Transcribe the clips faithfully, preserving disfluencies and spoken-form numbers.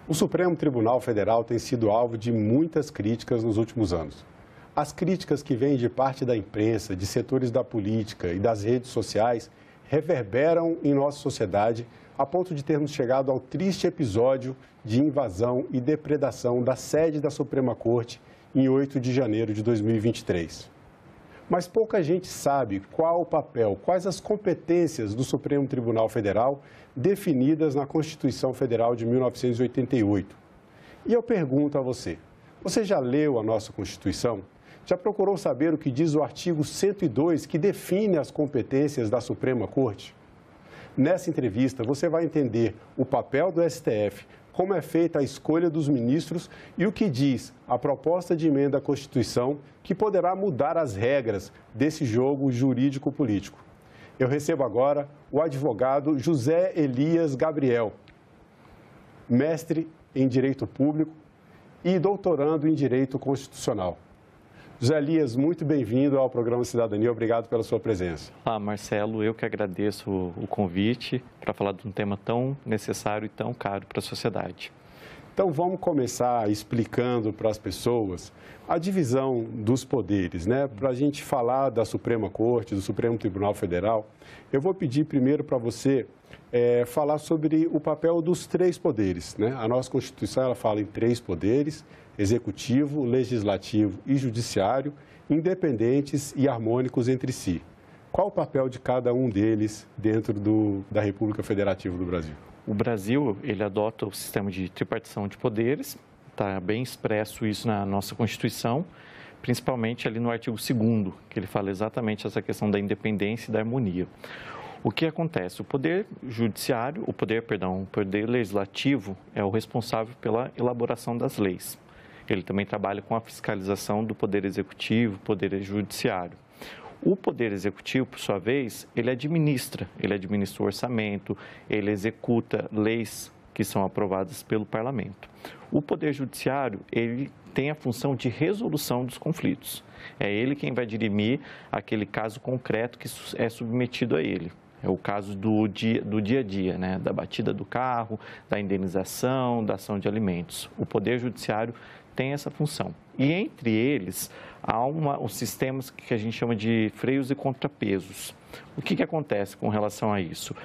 O Supremo Tribunal Federal tem sido alvo de muitas críticas nos últimos anos. As críticas que vêm de parte da imprensa, de setores da política e das redes sociais reverberam em nossa sociedade a ponto de termos chegado ao triste episódio de invasão e depredação da sede da Suprema Corte em oito de janeiro de dois mil e vinte e três. Mas pouca gente sabe qual o papel, quais as competências do Supremo Tribunal Federal definidas na Constituição Federal de mil novecentos e oitenta e oito. E eu pergunto a você, você já leu a nossa Constituição? Já procurou saber o que diz o artigo cento e dois, que define as competências da Suprema Corte? Nessa entrevista, você vai entender o papel do S T F, como é feita a escolha dos ministros e o que diz a proposta de emenda à Constituição que poderá mudar as regras desse jogo jurídico-político. Eu recebo agora o advogado José Elias Gabriel, mestre em Direito Público e doutorando em Direito Constitucional. José Elias, muito bem-vindo ao programa Cidadania. Obrigado pela sua presença. Ah, Marcelo, eu que agradeço o convite para falar de um tema tão necessário e tão caro para a sociedade. Então, vamos começar explicando para as pessoas a divisão dos poderes, né? Para a gente falar da Suprema Corte, do Supremo Tribunal Federal, eu vou pedir primeiro para você é, falar sobre o papel dos três poderes, né? A nossa Constituição ela fala em três poderes: executivo, legislativo e judiciário, independentes e harmônicos entre si. Qual o papel de cada um deles dentro do, da República Federativa do Brasil? O Brasil, ele adota o sistema de tripartição de poderes, está bem expresso isso na nossa Constituição, principalmente ali no artigo segundo, que ele fala exatamente essa questão da independência e da harmonia. O que acontece? O poder judiciário, o poder, perdão, o poder legislativo é o responsável pela elaboração das leis. Ele também trabalha com a fiscalização do poder executivo, poder judiciário. O poder executivo, por sua vez, ele administra, ele administra o orçamento, ele executa leis que são aprovadas pelo parlamento. O poder judiciário, ele tem a função de resolução dos conflitos. É ele quem vai dirimir aquele caso concreto que é submetido a ele. É o caso do dia, do dia a dia, né? Da batida do carro, da indenização, da ação de alimentos. O poder judiciário tem essa função. E entre eles, há uma, os sistemas que a gente chama de freios e contrapesos. O que, que acontece com relação a isso?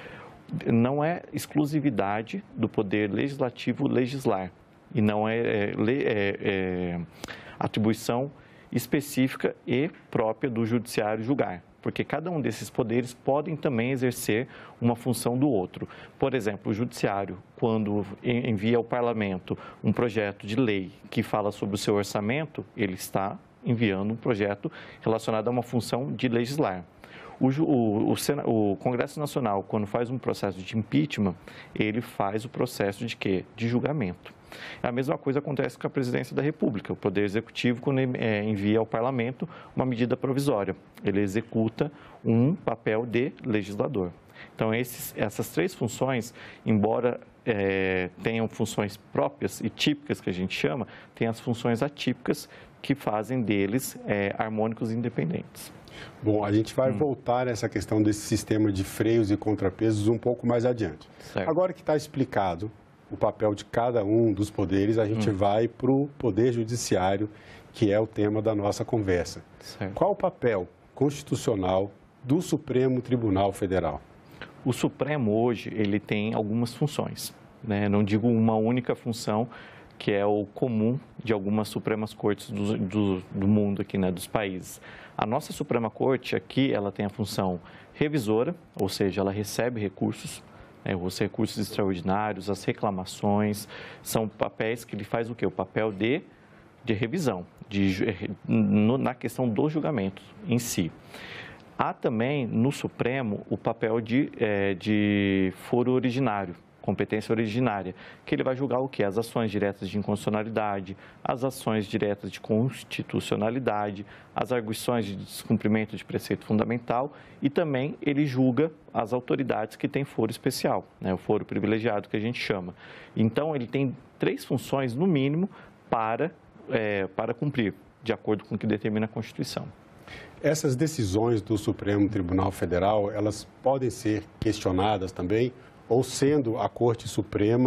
Não é exclusividade do poder legislativo legislar, e não é, é, é, é atribuição específica e própria do judiciário julgar, porque cada um desses poderes podem também exercer uma função do outro. Por exemplo, o judiciário, quando envia ao parlamento um projeto de lei que fala sobre o seu orçamento, ele está enviando um projeto relacionado a uma função de legislar. O, o, o, o Congresso Nacional, quando faz um processo de impeachment, ele faz o processo de quê? De julgamento. A mesma coisa acontece com a Presidência da República. O Poder Executivo, quando é, envia ao Parlamento uma medida provisória, ele executa um papel de legislador. Então, esses, essas três funções, embora é, tenham funções próprias e típicas, que a gente chama, tem as funções atípicas que fazem deles é, harmônicos e independentes. Bom, a gente vai hum. voltar nessa questão desse sistema de freios e contrapesos um pouco mais adiante. Certo. Agora que está explicado o papel de cada um dos poderes, a gente hum. vai para o Poder Judiciário, que é o tema da nossa conversa. Certo. Qual o papel constitucional do Supremo Tribunal Federal? O Supremo hoje, ele tem algumas funções, né? Não digo uma única função, que é o comum de algumas Supremas Cortes do, do, do mundo aqui, né, dos países. A nossa Suprema Corte aqui, ela tem a função revisora, ou seja, ela recebe recursos, né, os recursos extraordinários, as reclamações, são papéis que ele faz o quê? O papel de, de revisão, de, no, na questão do julgamento em si. Há também no Supremo o papel de, é, de foro originário, competência originária, que ele vai julgar o quê? As ações diretas de inconstitucionalidade, as ações diretas de constitucionalidade, as arguições de descumprimento de preceito fundamental e também ele julga as autoridades que têm foro especial, né? O foro privilegiado que a gente chama. Então, ele tem três funções, no mínimo, para, é, para cumprir, de acordo com o que determina a Constituição. Essas decisões do Supremo Tribunal Federal, elas podem ser questionadas também, ou sendo a Corte Suprema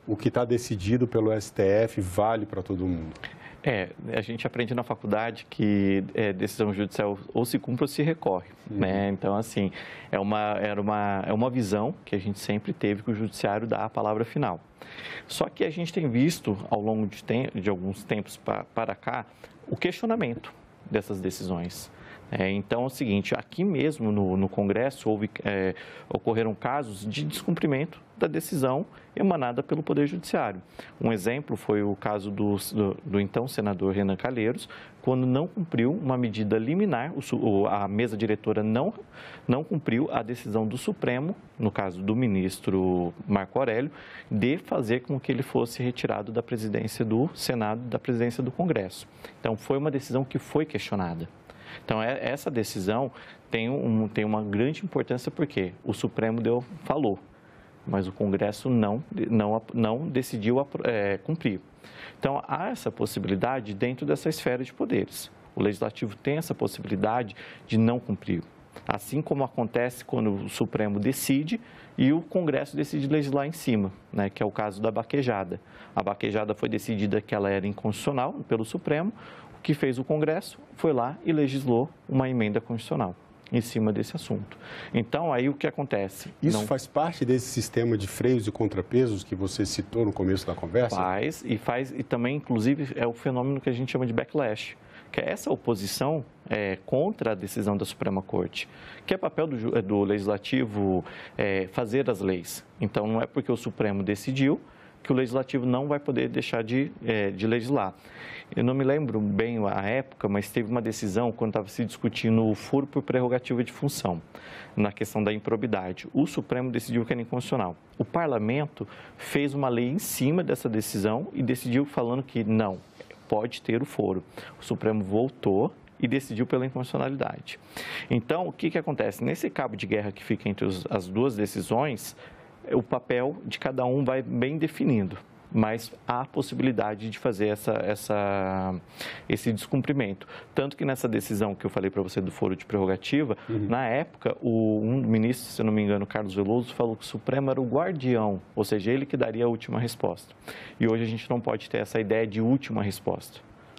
o que está decidido pelo S T F vale para todo mundo? É, a gente aprende na faculdade que é, decisão judicial ou se cumpre ou se recorre, uhum. né? Então, assim, é uma, era uma, é uma visão que a gente sempre teve que o judiciário dá a palavra final. Só que a gente tem visto, ao longo de, tem, de alguns tempos pra, para cá, o questionamento dessas decisões. É, então, é o seguinte, aqui mesmo no, no Congresso houve, é, ocorreram casos de descumprimento da decisão emanada pelo Poder Judiciário. Um exemplo foi o caso do, do, do então senador Renan Calheiros, quando não cumpriu uma medida liminar, o, a mesa diretora não, não cumpriu a decisão do Supremo, no caso do ministro Marco Aurélio, de fazer com que ele fosse retirado da presidência do Senado, da presidência do Congresso. Então, foi uma decisão que foi questionada. Então, essa decisão tem, um, tem uma grande importância porque o Supremo deu, falou, mas o Congresso não, não, não decidiu é, cumprir. Então, há essa possibilidade dentro dessa esfera de poderes. O Legislativo tem essa possibilidade de não cumprir. Assim como acontece quando o Supremo decide e o Congresso decide legislar em cima, né, que é o caso da baquejada. A baquejada foi decidida que ela era inconstitucional pelo Supremo. O que fez o Congresso foi lá e legislou uma emenda constitucional em cima desse assunto. Então, aí o que acontece? Isso Não... faz parte desse sistema de freios e contrapesos que você citou no começo da conversa? Faz, e faz, e também, inclusive, é o fenômeno que a gente chama de backlash, que é essa oposição é, contra a decisão da Suprema Corte, que é papel do, do Legislativo é, fazer as leis. Então, não é porque o Supremo decidiu que o Legislativo não vai poder deixar de, é, de legislar. Eu não me lembro bem a época, mas teve uma decisão quando estava se discutindo o foro por prerrogativa de função, na questão da improbidade. O Supremo decidiu que era inconstitucional. O Parlamento fez uma lei em cima dessa decisão e decidiu falando que não, pode ter o foro. O Supremo voltou e decidiu pela inconstitucionalidade. Então, o que, que acontece? Nesse cabo de guerra que fica entre os, as duas decisões, o papel de cada um vai bem definindo, mas há possibilidade de fazer essa, essa, esse descumprimento. Tanto que nessa decisão que eu falei para você do foro de prerrogativa, uhum. na época, o um ministro, se eu não me engano, Carlos Veloso, falou que o Supremo era o guardião, ou seja, ele que daria a última resposta. E hoje a gente não pode ter essa ideia de última resposta.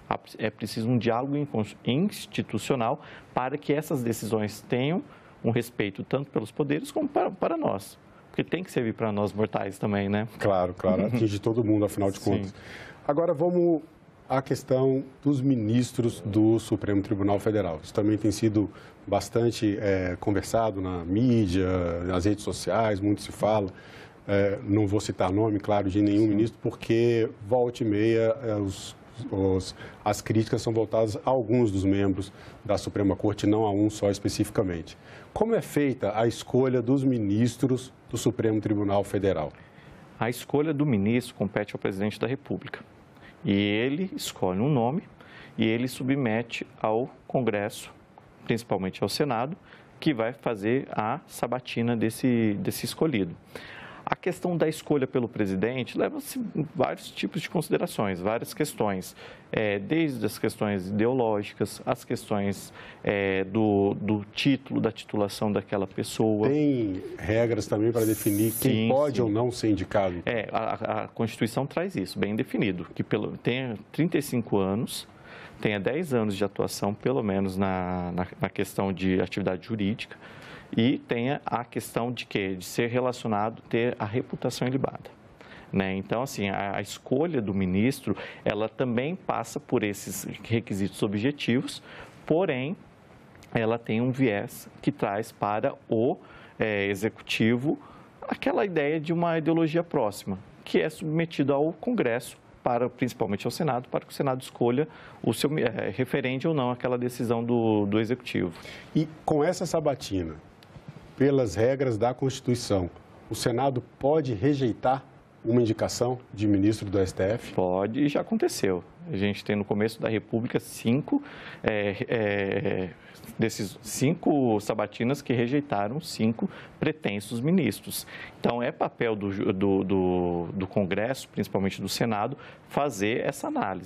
É preciso um diálogo institucional para que essas decisões tenham um respeito tanto pelos poderes como para, para nós. Porque tem que servir para nós mortais também, né? Claro, claro. Atinge todo mundo, afinal de contas. Sim. Agora, vamos à questão dos ministros do Supremo Tribunal Federal. Isso também tem sido bastante é, conversado na mídia, nas redes sociais, muito se fala. É, não vou citar nome, claro, de nenhum Sim. ministro, porque volta e meia é, os, os, as críticas são voltadas a alguns dos membros da Suprema Corte, não a um só especificamente. Como é feita a escolha dos ministros do Supremo Tribunal Federal? A escolha do ministro compete ao presidente da República. E ele escolhe um nome e ele submete ao Congresso, principalmente ao Senado, que vai fazer a sabatina desse, desse escolhido. A questão da escolha pelo presidente leva-se vários tipos de considerações, várias questões, é, desde as questões ideológicas, as questões é, do, do título, da titulação daquela pessoa. Tem regras também para definir sim, quem pode sim. ou não ser indicado? É, a, a Constituição traz isso, bem definido, que pelo, tenha trinta e cinco anos, tenha dez anos de atuação, pelo menos na, na, na questão de atividade jurídica, e tenha a questão de quê? De ser relacionado, ter a reputação ilibada. Né? Então, assim, a, a escolha do ministro, ela também passa por esses requisitos objetivos, porém, ela tem um viés que traz para o é, executivo aquela ideia de uma ideologia próxima, que é submetida ao Congresso, para, principalmente ao Senado, para que o Senado escolha o seu é, referente ou não àquela decisão do, do executivo. E com essa sabatina, pelas regras da Constituição, o Senado pode rejeitar uma indicação de ministro do S T F? Pode, e já aconteceu. A gente tem no começo da República cinco, é, é, desses cinco sabatinas que rejeitaram cinco pretensos ministros. Então, é papel do, do, do, do Congresso, principalmente do Senado, fazer essa análise.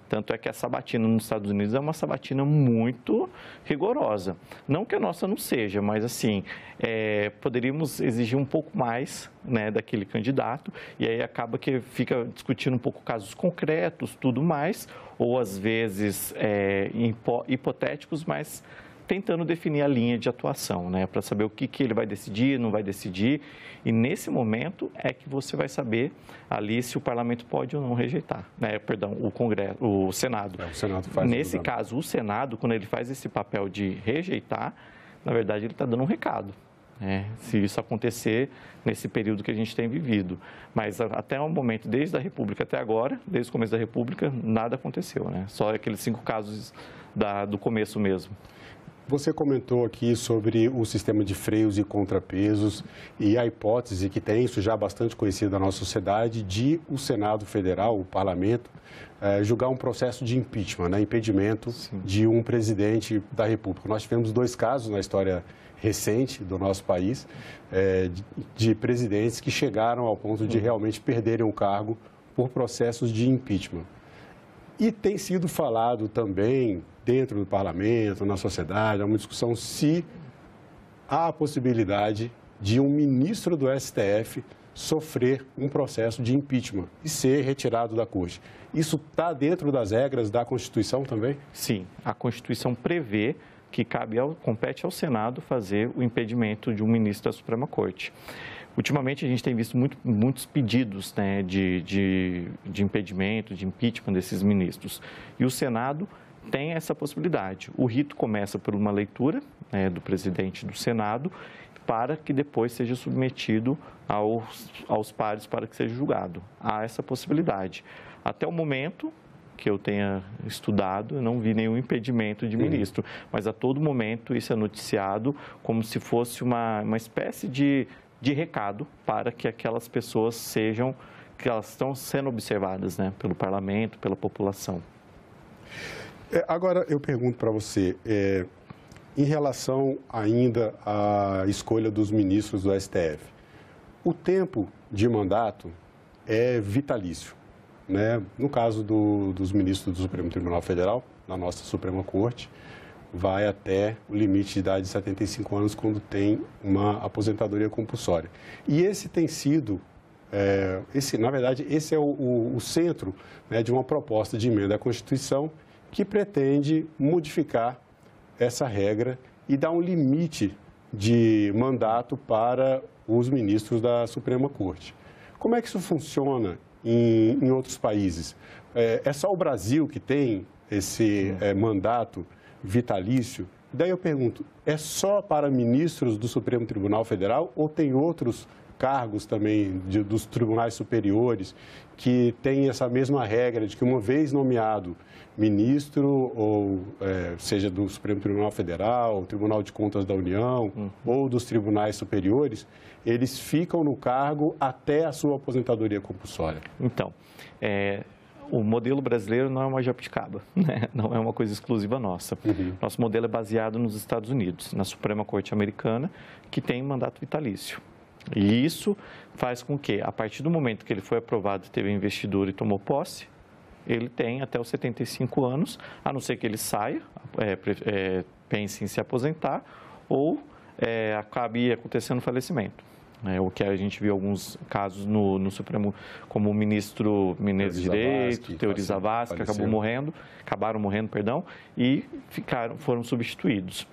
Tanto é que a sabatina nos Estados Unidos é uma sabatina muito rigorosa. Não que a nossa não seja, mas assim, é, poderíamos exigir um pouco mais, né, daquele candidato, e aí acaba que fica discutindo um pouco casos concretos, tudo mais, ou às vezes é, hipotéticos, mas tentando definir a linha de atuação, né, para saber o que, que ele vai decidir, não vai decidir, e nesse momento é que você vai saber ali se o parlamento pode ou não rejeitar, né, perdão, o Congresso, o Senado. É, o Senado faz nesse caso, o Senado, quando ele faz esse papel de rejeitar, na verdade ele está dando um recado, né, se isso acontecer nesse período que a gente tem vivido. Mas até o momento, desde a República até agora, desde o começo da República, nada aconteceu, né, só aqueles cinco casos da, do começo mesmo. Você comentou aqui sobre o sistema de freios e contrapesos e a hipótese que tem, isso já bastante conhecido da nossa sociedade, de o Senado Federal, o Parlamento, eh, julgar um processo de impeachment, né, impedimento Sim. de um presidente da República. Nós tivemos dois casos na história recente do nosso país, eh, de, de presidentes que chegaram ao ponto de realmente perderem o cargo por processos de impeachment. E tem sido falado também dentro do parlamento, na sociedade, há uma discussão se há a possibilidade de um ministro do S T F sofrer um processo de impeachment e ser retirado da corte. Isso está dentro das regras da Constituição também? Sim, a Constituição prevê que cabe ao, compete ao Senado fazer o impedimento de um ministro da Suprema Corte. Ultimamente, a gente tem visto muito, muitos pedidos, né, de, de, de impedimento, de impeachment desses ministros. E o Senado tem essa possibilidade. O rito começa por uma leitura, né, do presidente do Senado, para que depois seja submetido aos, aos pares para que seja julgado. Há essa possibilidade. Até o momento que eu tenha estudado, eu não vi nenhum impedimento de ministro, uhum. mas a todo momento isso é noticiado como se fosse uma, uma espécie de, de recado para que aquelas pessoas sejam, que elas estão sendo observadas, né, pelo parlamento, pela população. É, agora, eu pergunto para você, é, em relação ainda à escolha dos ministros do S T F, o tempo de mandato é vitalício, né? No caso do, dos ministros do Supremo Tribunal Federal, na nossa Suprema Corte, vai até o limite de idade de setenta e cinco anos quando tem uma aposentadoria compulsória. E esse tem sido, é, esse, na verdade, esse é o, o, o centro, né, de uma proposta de emenda à Constituição que pretende modificar essa regra e dar um limite de mandato para os ministros da Suprema Corte. Como é que isso funciona em, em outros países? É, é só o Brasil que tem esse é, mandato vitalício? Daí eu pergunto, é só para ministros do Supremo Tribunal Federal ou tem outros cargos também de, dos tribunais superiores que têm essa mesma regra de que uma vez nomeado ministro, ou é, seja do Supremo Tribunal Federal, Tribunal de Contas da União, uhum. ou dos tribunais superiores, eles ficam no cargo até a sua aposentadoria compulsória? Então, é, o modelo brasileiro não é uma jabuticaba, né? Não é uma coisa exclusiva nossa. Uhum. Nosso modelo é baseado nos Estados Unidos, na Suprema Corte Americana, que tem mandato vitalício. E isso faz com que, a partir do momento que ele foi aprovado, teve investidura e tomou posse, ele tem até os setenta e cinco anos, a não ser que ele saia, é, é, pense em se aposentar, ou é, acabe acontecendo falecimento. É, o que a gente viu alguns casos no, no Supremo, como o ministro Menezes de Direito, Teori Zavascki, que acabou morrendo, acabaram morrendo, perdão, e ficaram, foram substituídos.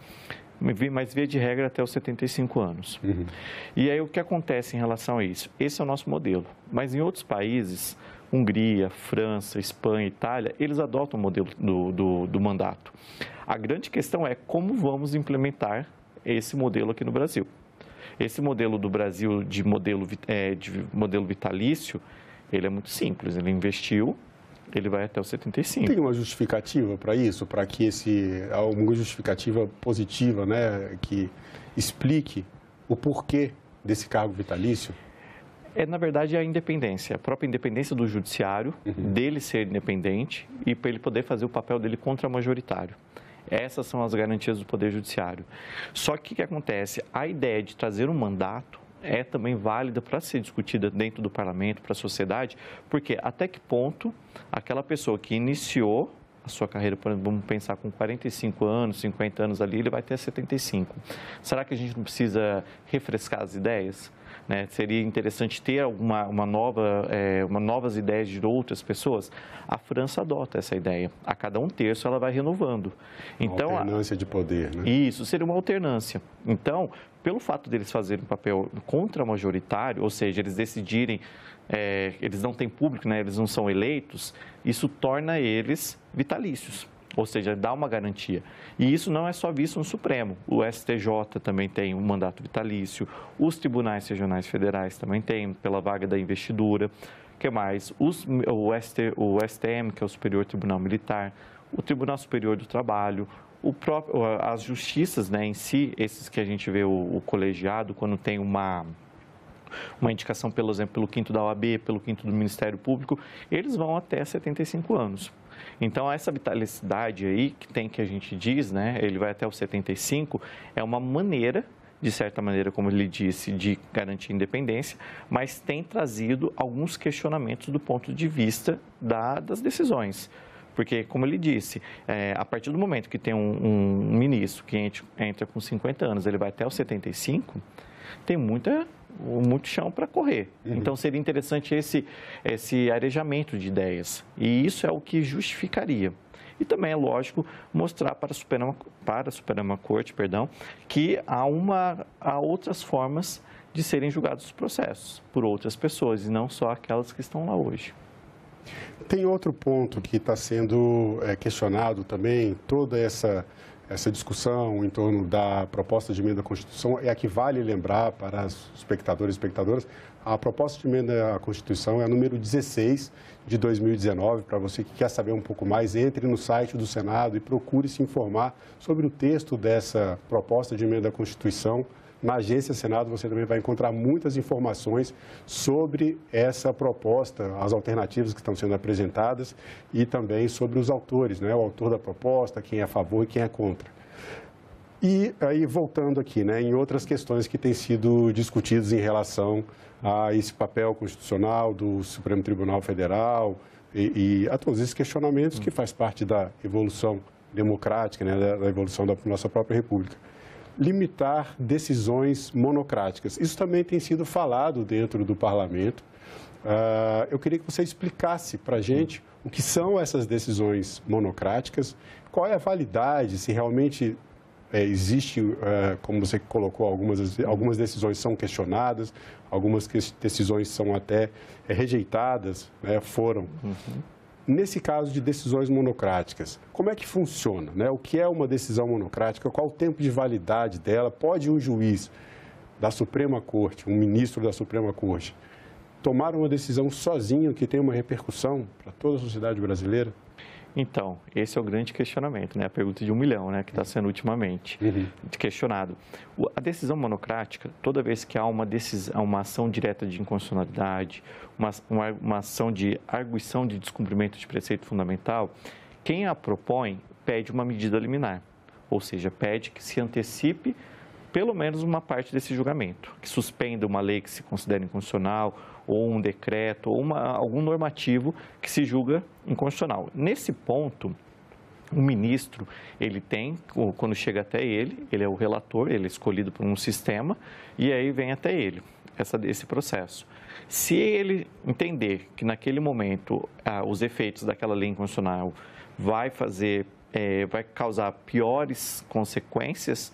Mas via de regra até os setenta e cinco anos. Uhum. E aí o que acontece em relação a isso? Esse é o nosso modelo. Mas em outros países, Hungria, França, Espanha, Itália, eles adotam o modelo do, do, do mandato. A grande questão é como vamos implementar esse modelo aqui no Brasil. Esse modelo do Brasil de modelo, é, de modelo vitalício, ele é muito simples, ele investiu, ele vai até os setenta e cinco. Tem uma justificativa para isso, para que esse, alguma justificativa positiva, né, que explique o porquê desse cargo vitalício? É, na verdade, a independência, a própria independência do judiciário, uhum. dele ser independente e para ele poder fazer o papel dele contra-majoritário. Essas são as garantias do Poder Judiciário. Só que o que acontece? A ideia de trazer um mandato é também válida para ser discutida dentro do parlamento, para a sociedade, porque até que ponto aquela pessoa que iniciou a sua carreira, por exemplo, vamos pensar com quarenta e cinco anos, cinquenta anos ali, ele vai ter setenta e cinco. Será que a gente não precisa refrescar as ideias? Né? Seria interessante ter alguma, uma nova, é, uma novas ideias de outras pessoas? A França adota essa ideia. A cada um terço ela vai renovando. Então, uma alternância de poder, né? Isso, seria uma alternância. Então, pelo fato deles fazerem um papel contra-majoritário, ou seja, eles decidirem, é, eles não têm público, né? Eles não são eleitos, isso torna eles vitalícios. Ou seja, dá uma garantia. E isso não é só visto no Supremo. O S T J também tem um mandato vitalício, os tribunais regionais federais também têm, pela vaga da investidura. O que mais? Os, o, S T, o S T M, que é o Superior Tribunal Militar, o Tribunal Superior do Trabalho, o próprio, as justiças, né, em si, esses que a gente vê o, o colegiado, quando tem uma... uma indicação, por exemplo, pelo quinto da O A B, pelo quinto do Ministério Público, eles vão até setenta e cinco anos. Então, essa vitalidade aí que tem, que a gente diz, né, ele vai até os setenta e cinco, é uma maneira, de certa maneira, como ele disse, de garantir independência, mas tem trazido alguns questionamentos do ponto de vista da, das decisões. Porque, como ele disse, é, a partir do momento que tem um, um ministro que entra, entra com cinquenta anos, ele vai até os setenta e cinco, tem muita... muito chão para correr. Uhum. Então, seria interessante esse, esse arejamento de ideias. E isso é o que justificaria. E também é lógico mostrar para a Suprema, para a Suprema Corte, perdão, que há, uma, há outras formas de serem julgados os processos por outras pessoas, e não só aquelas que estão lá hoje. Tem outro ponto que está sendo é, questionado também, toda essa... Essa discussão em torno da proposta de emenda à Constituição é a que vale lembrar para os espectadores e espectadoras. A proposta de emenda à Constituição é a número dezesseis de dois mil e dezenove. Para você que quer saber um pouco mais, entre no site do Senado e procure se informar sobre o texto dessa proposta de emenda à Constituição. Na Agência Senado você também vai encontrar muitas informações sobre essa proposta, as alternativas que estão sendo apresentadas e também sobre os autores, né? O autor da proposta, quem é a favor e quem é contra. E aí, voltando aqui, né, em outras questões que têm sido discutidas em relação a esse papel constitucional do Supremo Tribunal Federal e, e a todos esses questionamentos que faz parte da evolução democrática, né, da, da evolução da nossa própria República. Limitar decisões monocráticas. Isso também tem sido falado dentro do parlamento. Uh, eu queria que você explicasse para a gente o que são essas decisões monocráticas, qual é a validade, se realmente é, existe, uh, como você colocou, algumas, algumas decisões são questionadas, algumas que, decisões são até é, rejeitadas, né, foram. Uhum. Nesse caso de decisões monocráticas, como é que funciona, né? O que é uma decisão monocrática? Qual o tempo de validade dela? Pode um juiz da Suprema Corte, um ministro da Suprema Corte, tomar uma decisão sozinho que tem uma repercussão para toda a sociedade brasileira? Então, esse é o grande questionamento, né? A pergunta de um milhão, né? Que está sendo ultimamente uhum. questionado. A decisão monocrática, toda vez que há uma decisão, uma ação direta de inconstitucionalidade, uma, uma, uma ação de arguição de descumprimento de preceito fundamental, quem a propõe pede uma medida liminar, ou seja, pede que se antecipe pelo menos uma parte desse julgamento, que suspenda uma lei que se considera inconstitucional, ou um decreto, ou uma, algum normativo que se julga inconstitucional. Nesse ponto, o ministro, ele tem, quando chega até ele, ele é o relator, ele é escolhido por um sistema, e aí vem até ele essa, esse processo. Se ele entender que naquele momento ah, os efeitos daquela lei inconstitucional vai fazer, é, vai causar piores consequências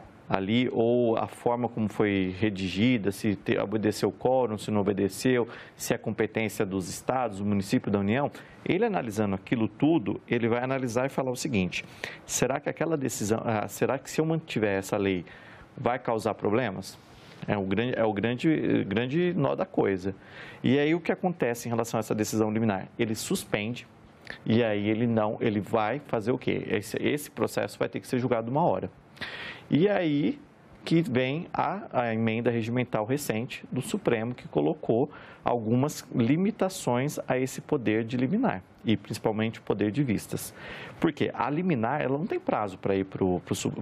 ali, ou a forma como foi redigida, se te, obedeceu o quórum, se não obedeceu, se é competência dos estados, do município, da União, ele analisando aquilo tudo, ele vai analisar e falar o seguinte: será que aquela decisão, ah, será que se eu mantiver essa lei, vai causar problemas? É o grande, é o grande, grande nó da coisa. E aí o que acontece em relação a essa decisão liminar? Ele suspende, e aí ele não, ele vai fazer o quê? Esse, esse processo vai ter que ser julgado uma hora. E aí que vem a, a emenda regimental recente do Supremo, que colocou algumas limitações a esse poder de liminar. e principalmente o poder de vistas. Porque a liminar, ela não tem prazo para ir para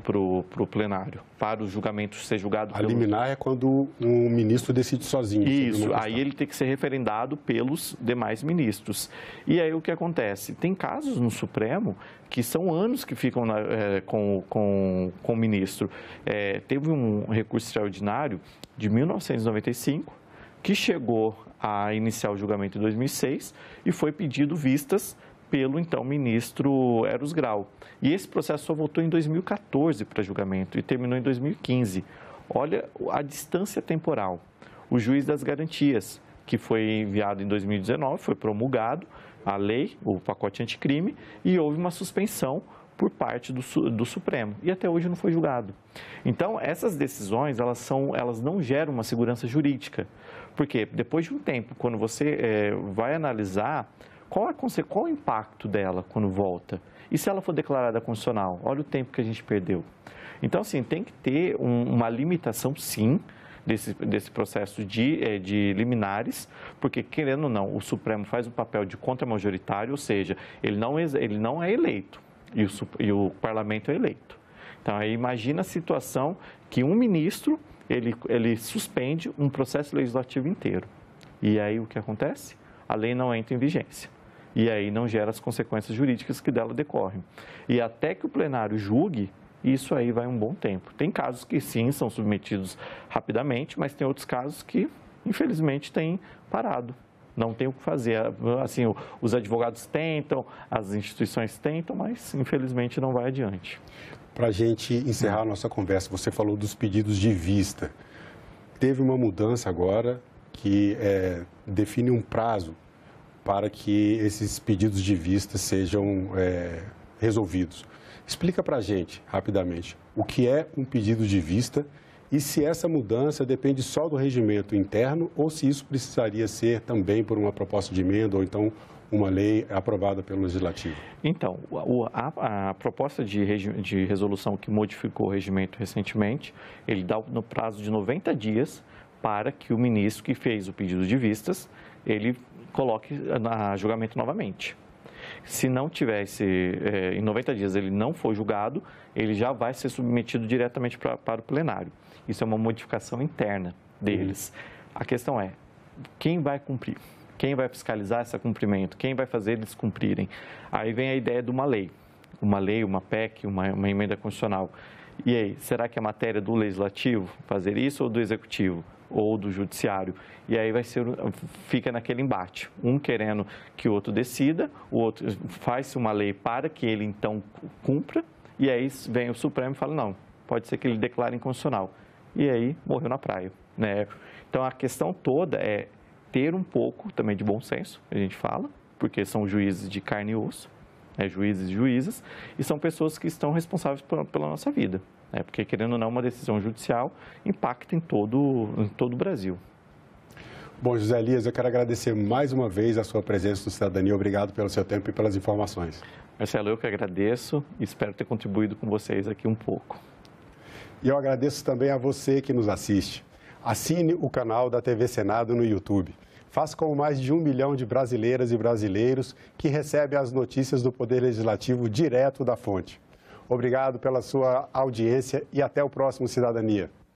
o plenário, para o julgamento ser julgado. A liminar pelo... é quando um ministro decide sozinho. Isso, aí ele tem que ser referendado pelos demais ministros. E aí o que acontece? Tem casos no Supremo que são anos que ficam na, é, com, com, com o ministro. É, teve um recurso extraordinário de mil novecentos e noventa e cinco, que chegou a iniciar o julgamento em dois mil e seis e foi pedido vistas pelo então ministro Eros Grau. E esse processo só voltou em dois mil e quatorze para julgamento e terminou em dois mil e quinze. Olha a distância temporal. O juiz das garantias, que foi enviado em dois mil e dezenove, foi promulgado a lei, o pacote anticrime, e houve uma suspensão por parte do, do Supremo, e até hoje não foi julgado. Então, essas decisões, elas, são, elas não geram uma segurança jurídica, porque depois de um tempo, quando você é, vai analisar qual, é, qual o impacto dela quando volta, e se ela for declarada constitucional, olha o tempo que a gente perdeu. Então, assim, tem que ter um, uma limitação, sim, desse, desse processo de, é, de liminares, porque, querendo ou não, o Supremo faz um papel de contra-majoritário, ou seja, ele não, ele não é eleito. E o, e o parlamento é eleito. Então, aí imagina a situação que um ministro, ele, ele suspende um processo legislativo inteiro. E aí o que acontece? A lei não entra em vigência. E aí não gera as consequências jurídicas que dela decorrem. E até que o plenário julgue, isso aí vai um bom tempo. Tem casos que sim, são submetidos rapidamente, mas tem outros casos que, infelizmente, têm parado. Não tem o que fazer. Assim, os advogados tentam, as instituições tentam, mas infelizmente não vai adiante. Para a gente encerrar a nossa conversa, você falou dos pedidos de vista. Teve uma mudança agora que é, define um prazo para que esses pedidos de vista sejam é, resolvidos. Explica para a gente, rapidamente, o que é um pedido de vista e se essa mudança depende só do regimento interno ou se isso precisaria ser também por uma proposta de emenda ou então uma lei aprovada pelo Legislativo. Então, a, a proposta de, de resolução que modificou o regimento recentemente, ele dá no prazo de noventa dias para que o ministro que fez o pedido de vistas, ele coloque a julgamento novamente. Se não tivesse, é, em noventa dias ele não for julgado, ele já vai ser submetido diretamente pra, para o plenário. Isso é uma modificação interna deles. Uhum. A questão é, quem vai cumprir? Quem vai fiscalizar esse cumprimento? Quem vai fazer eles cumprirem? Aí vem a ideia de uma lei. Uma lei, uma P E C, uma, uma emenda constitucional. E aí, será que é matéria do Legislativo fazer isso ou do Executivo? Ou do Judiciário? E aí vai ser, fica naquele embate. Um querendo que o outro decida, o outro faz uma lei para que ele então cumpra, e aí vem o Supremo e fala, não, pode ser que ele declare inconstitucional. E aí morreu na praia, né? Então a questão toda é ter um pouco também de bom senso, a gente fala, porque são juízes de carne e osso, né? Juízes e juízas, e são pessoas que estão responsáveis por, pela nossa vida, né? Porque querendo ou não, uma decisão judicial impacta em todo, em todo o Brasil. Bom, José Elias, eu quero agradecer mais uma vez a sua presença no Cidadania. Obrigado pelo seu tempo e pelas informações. Marcelo, eu que agradeço e espero ter contribuído com vocês aqui um pouco. E eu agradeço também a você que nos assiste. Assine o canal da T V Senado no YouTube. Faça como mais de um milhão de brasileiras e brasileiros que recebem as notícias do Poder Legislativo direto da fonte. Obrigado pela sua audiência e até o próximo Cidadania.